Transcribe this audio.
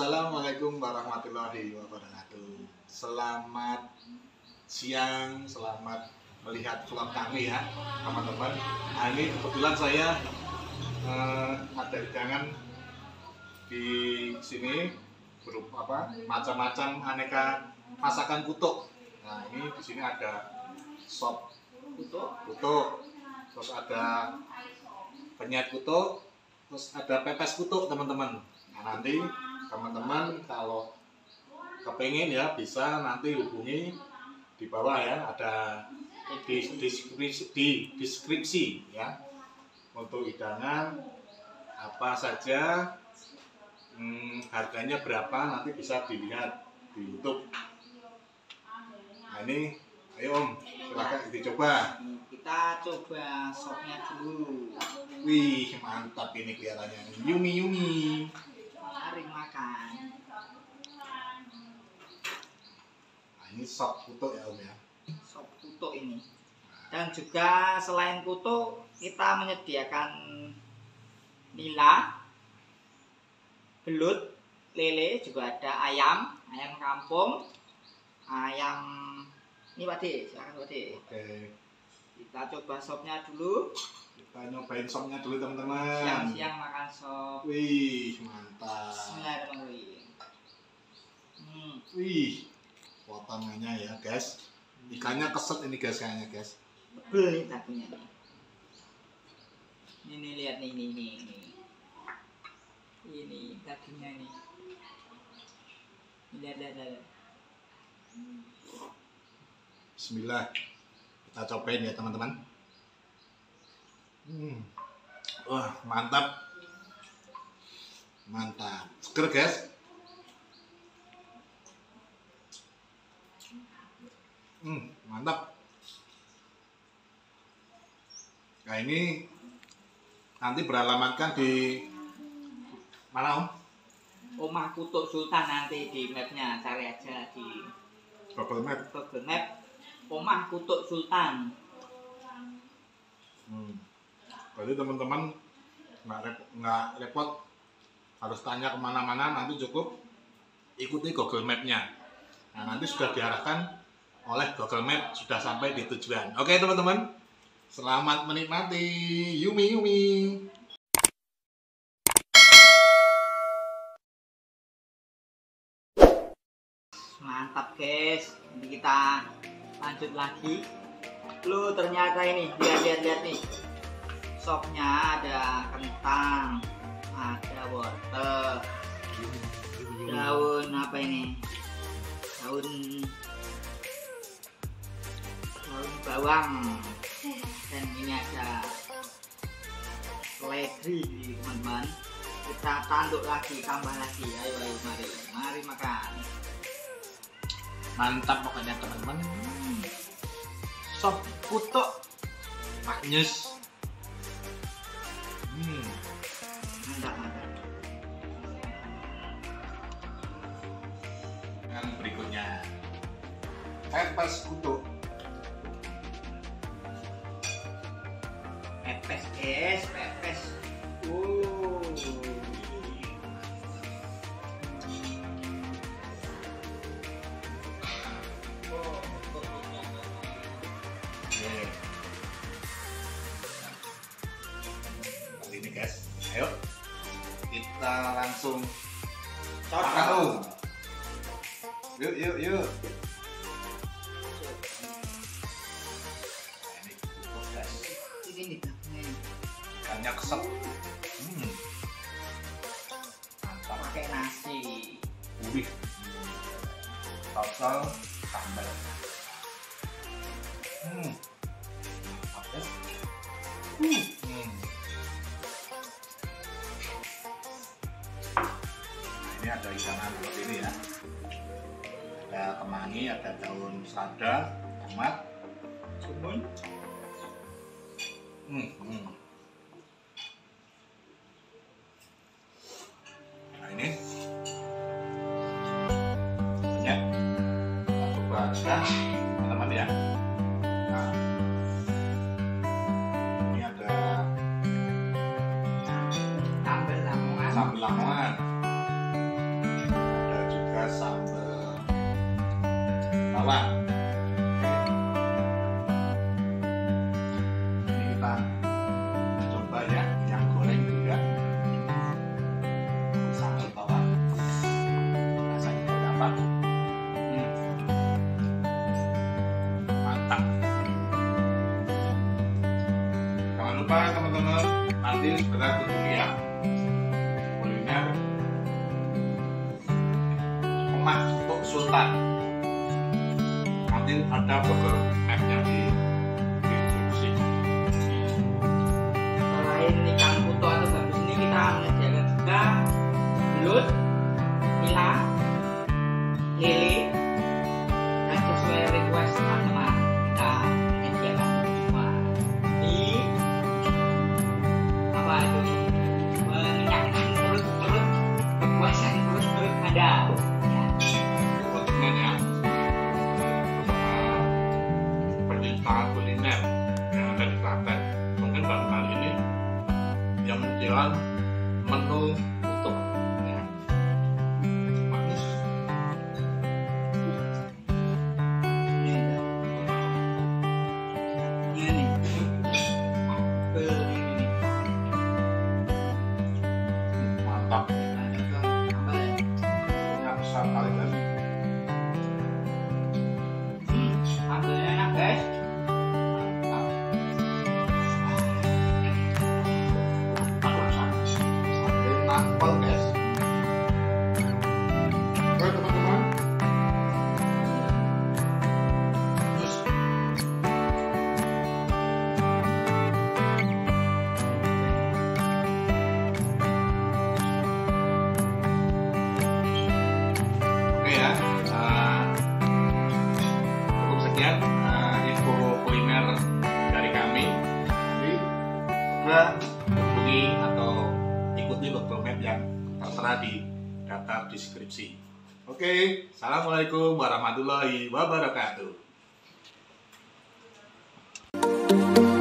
Assalamualaikum warahmatullahi wabarakatuh. Selamat siang, selamat melihat vlog kami ya teman-teman. Nah, ini kebetulan saya ada hidangan di sini berupa macam-macam aneka masakan kutuk. Nah, ini di sini ada sop kutuk, terus ada penyet kutuk, terus ada pepes kutuk teman-teman. Nah, nanti teman-teman kalau kepengen ya bisa nanti hubungi di bawah ya, ada di deskripsi ya, untuk hidangan apa saja, harganya berapa nanti bisa dilihat di YouTube. Nah ini, ayo Om, silahkan dicoba. Kita coba sopnya dulu. Wih, mantap ini kelihatannya. Yummy. Mari makan. Nah, ini sop kutuk ya Om ya. Sop kutuk ini. Dan juga selain kutuk, kita menyediakan nila, belut, lele, juga ada ayam kampung, ayam ini Pak De, silakan Pak De. Oke. Kita coba sopnya dulu. Kita nyobain sopnya dulu teman-teman. Siang-siang makan sop. Wih, mantap. Bismillahirrahmanirrahim. Wih, potongannya ya guys. Ikannya keset ini guys kayaknya guys. Tebel nih dagingnya nih. Ini lihat nih, ini dagingnya nih. Lihat. Bismillah. Kita cobain ya teman-teman. Wah, mantap. Seger guys. Mantap. Nah ini nanti beralamatkan di mana Om? Omah Kutuk Sultan, nanti di mapnya cari aja di Google Map. Omah Kutuk Sultan. Jadi teman-teman nggak repot harus tanya kemana-mana, nanti cukup ikuti Google Map-nya. Nah, nanti sudah diarahkan oleh Google Map, sudah sampai di tujuan. Oke teman-teman, selamat menikmati. Yummy. Mantap guys, ini kita lanjut lagi. Loh, ternyata ini lihat nih, sopnya ada kentang, ada wortel, daun apa ini, daun bawang, dan ini ada seledri teman-teman. Kita tanduk lagi, tambah lagi. Ayo mari makan. Mantap pokoknya teman-teman. Sop kutuk maknyus. Mantap. Yang berikutnya pepes kutuk. Pepes. Kali ini guys, ayo kita langsung Cocok. makan. Yuk. Ini kutuk guys. Ini dagingnya Ikannya keset. Mantap. pakai nasi. Gurih. Sambal. Mantap guys. Ini ada hidangan seperti ini ya. Ada kemangi, ada daun selada, tomat, Cuman Nah ini ya, kita coba aja teman-teman ya. Nah, ini ada sambal lamongan. sambal lamongan. bawang. Ini kita coba ya, yang goreng juga. Sambal bawang. Rasanya seperti apa? Mantap. Jangan lupa teman-teman, nanti segera kunjungi ya kuliner Omah Tuk Sultan. Nanti ada Google Map-nya di deskripsi. Selain ikan puto atau gabus ini kita menyediakan juga belut, nila, lele, dan sesuai request teman-teman kita menyediakan semua. Ini apa itu? Mengenyangkan perut-perut, kepuasan perut-perut ada. Ya. Teman-teman ya, pecinta kuliner yang ada di Klaten, mungkin baru kali ini yang menjual menu utuh ya. Manis. Ini ini Mantap. apa ya? Ini besar kali guys. Sambalnya enak guys. Sambil nampol guys. Oke teman-teman. Terus oke ya, cukup sekian info kuliner dari kami. Nanti segera hubungi atau ikuti Google Map yang tertera di daftar deskripsi. Oke, assalamualaikum warahmatullahi wabarakatuh.